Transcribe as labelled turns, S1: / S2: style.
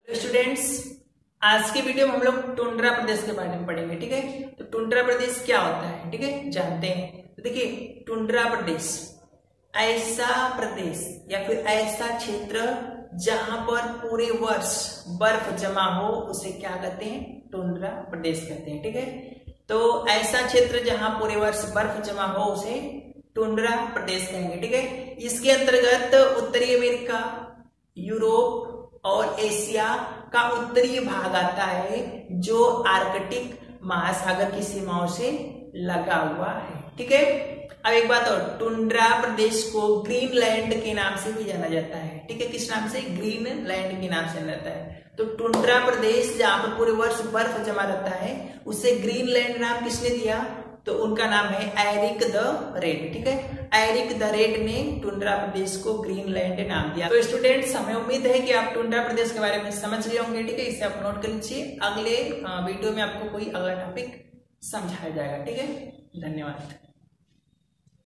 S1: Students, आज की video में हम लोग टुंड्रा प्रदेश के बारे में पढ़ेंगे। ठीक है, तो टुंड्रा प्रदेश क्या होता है, ठीक है, जानते हैं। तो देखिए, टुंड्रा प्रदेश ऐसा प्रदेश या फिर ऐसा क्षेत्र जहां पर पूरे वर्ष बर्फ जमा हो उसे क्या कहते हैं, टुंड्रा प्रदेश कहते हैं। ठीक है, तो ऐसा क्षेत्र जहां पूरे वर्ष बर्फ जमा हो उसे टुंड्रा प्रदेश कहेंगे। ठीक है, इसके अंतर्गत उत्तरी अमेरिका, यूरोप और एशिया का उत्तरी भाग आता है जो आर्कटिक महासागर की सीमाओं से लगा हुआ है। ठीक है, अब एक बात और, टुंड्रा प्रदेश को ग्रीनलैंड के नाम से भी जाना जाता है। ठीक है, किस नाम से, ग्रीनलैंड के नाम से जाना जाता है। तो टुंड्रा प्रदेश जहां पर पूरे वर्ष बर्फ जमा रहता है उसे ग्रीनलैंड नाम किसने दिया, तो उनका नाम है एरिक द रेड। ठीक है, एरिक द रेड ने टुंड्रा प्रदेश को ग्रीनलैंड नाम दिया। तो स्टूडेंट्स, हमें उम्मीद है कि आप टुंड्रा प्रदेश के बारे में समझ गए होंगे। ठीक है, इसे आप नोट कर लीजिए, अगले वीडियो में आपको कोई अगला टॉपिक समझाया जाएगा। ठीक है, धन्यवाद।